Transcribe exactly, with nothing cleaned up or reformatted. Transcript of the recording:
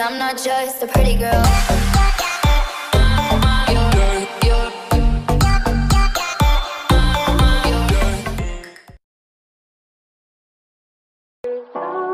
I'm not just a pretty girl. You're, you're